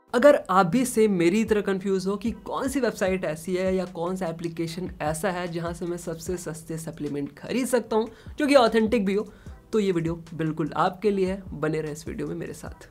अगर आप भी सेम मेरी तरह कंफ्यूज हो कि कौन सी वेबसाइट ऐसी है या कौन सा एप्लीकेशन ऐसा है जहां से मैं सबसे सस्ते सप्लीमेंट खरीद सकता हूं जो कि ऑथेंटिक भी हो, तो ये वीडियो बिल्कुल आपके लिए है। बने रहे इस वीडियो में मेरे साथ।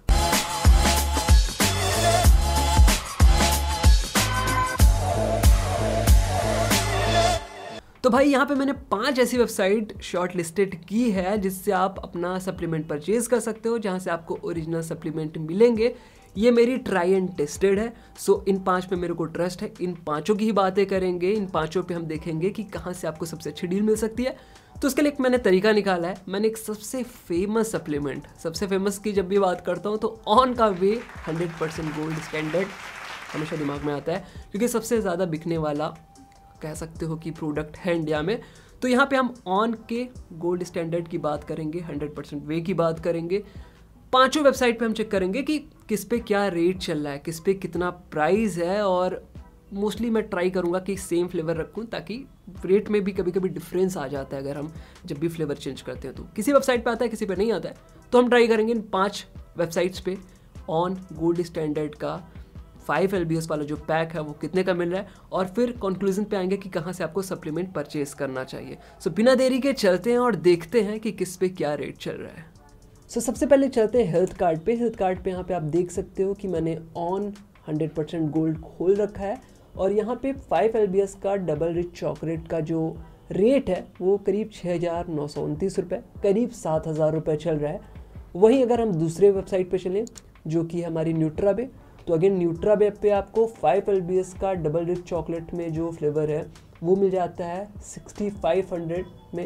तो भाई यहाँ पे मैंने 5 ऐसी वेबसाइट शॉर्ट लिस्टेड की है जिससे आप अपना सप्लीमेंट परचेज कर सकते हो, जहाँ से आपको ओरिजिनल सप्लीमेंट मिलेंगे। ये मेरी ट्राई एंड टेस्टेड है, सो इन 5 पे मेरे को ट्रस्ट है। इन 5 की ही बातें करेंगे, इन 5 पे हम देखेंगे कि कहाँ से आपको सबसे अच्छी डील मिल सकती है। तो उसके लिए एक मैंने तरीका निकाला है। मैंने एक सबसे फेमस सप्लीमेंट, सबसे फेमस की जब भी बात करता हूँ तो ऑन का वे 100% गोल्ड स्टैंडर्ड हमेशा दिमाग में आता है, क्योंकि सबसे ज़्यादा बिकने वाला कह सकते हो कि प्रोडक्ट है इंडिया में। तो यहाँ पे हम ऑन के गोल्ड स्टैंडर्ड की बात करेंगे, 100% वे की बात करेंगे। 5 वेबसाइट पे हम चेक करेंगे कि किस पे क्या रेट चल रहा है, किस पे कितना प्राइस है, और मोस्टली मैं ट्राई करूँगा कि सेम फ्लेवर रखूँ ताकि रेट में भी कभी कभी डिफरेंस आ जाता है। अगर हम जब भी फ्लेवर चेंज करते हैं तो किसी वेबसाइट पे आता है, किसी पे नहीं आता है, तो हम ट्राई करेंगे इन 5 वेबसाइट्स पे ऑन गोल्ड स्टैंडर्ड का 5 LBS वाला जो पैक है वो कितने का मिल रहा है, और फिर कंक्लूजन पे आएंगे कि कहाँ से आपको सप्लीमेंट परचेज करना चाहिए। सो बिना देरी के चलते हैं और देखते हैं कि किस पे क्या रेट चल रहा है। सो सबसे पहले चलते हैं हेल्थ कार्ड पे। हेल्थ कार्ड पे यहाँ पे आप देख सकते हो कि मैंने ऑन 100% गोल्ड खोल रखा है, और यहाँ पे 5 LBS का डबल रिच चॉकलेट का जो रेट है वो करीब 6,929 रुपये, करीब 7,000 रुपये चल रहा है। वहीं अगर हम दूसरे वेबसाइट पे चलें जो कि हमारी न्यूट्राबे, तो अगेन न्यूट्राबे पे आपको 5 LBS का डबल रिच चॉकलेट में जो फ्लेवर है वो मिल जाता है 6500 में,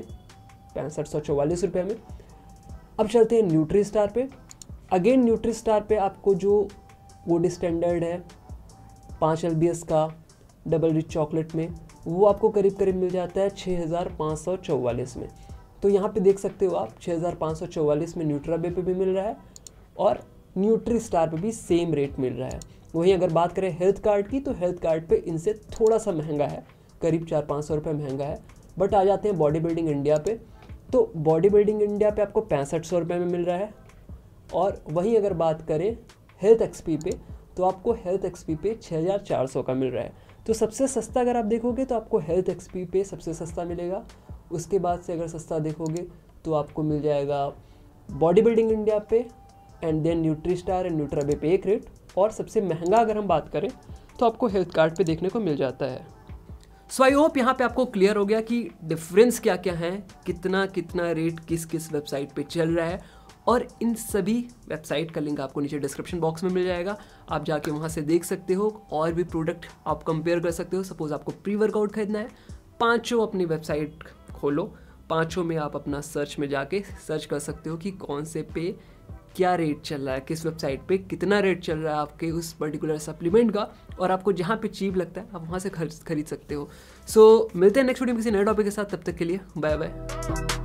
6544 रुपये में। अब चलते हैं न्यूट्री स्टार पे। अगेन न्यूट्री स्टार पे आपको जो गोल्ड स्टैंडर्ड है 5 LBS का डबल रिच चॉकलेट में, वो आपको करीब करीब मिल जाता है 6544 में। तो यहाँ पे देख सकते हो आप 6544 में न्यूट्राबे पे भी मिल रहा है और न्यूट्री स्टार पे भी सेम रेट मिल रहा है। वहीं अगर बात करें हेल्थ कार्ड की, तो हेल्थ कार्ड पे इनसे थोड़ा सा महंगा है, करीब 400-500 रुपये महंगा है। बट आ जाते हैं बॉडी बिल्डिंग इंडिया पे, तो बॉडी बिल्डिंग इंडिया पे आपको 6500 रुपये में मिल रहा है। और वहीं अगर बात करें हेल्थ एक्सपी पे, तो आपको हेल्थ एक्सपी पे 6400 का मिल रहा है। तो सबसे सस्ता अगर आप देखोगे तो आपको हेल्थ एक्सपी पे सबसे सस्ता मिलेगा। उसके बाद से अगर सस्ता देखोगे तो आपको मिल जाएगा बॉडी बिल्डिंग इंडिया पे, and then Nutristar and Nutrabay पे एक रेट, और सबसे महंगा अगर हम बात करें तो आपको हेल्थ कार्ड पे देखने को मिल जाता है। सो आई होप यहाँ पे आपको क्लियर हो गया कि डिफरेंस क्या क्या है, कितना कितना रेट किस किस वेबसाइट पे चल रहा है। और इन सभी वेबसाइट का लिंक आपको नीचे डिस्क्रिप्शन बॉक्स में मिल जाएगा, आप जाके वहाँ से देख सकते हो, और भी प्रोडक्ट आप कंपेयर कर सकते हो। सपोज आपको प्री वर्कआउट खरीदना है, 5 अपनी वेबसाइट खोलो, 5 में आप अपना सर्च में जाके सर्च कर सकते हो कि कौन से पे क्या रेट चल रहा है, किस वेबसाइट पे कितना रेट चल रहा है आपके उस पर्टिकुलर सप्लीमेंट का, और आपको जहाँ पे चीप लगता है आप वहाँ से खरीद सकते हो। सो मिलते हैं नेक्स्ट वीडियो में किसी नए टॉपिक के साथ, तब तक के लिए बाय बाय।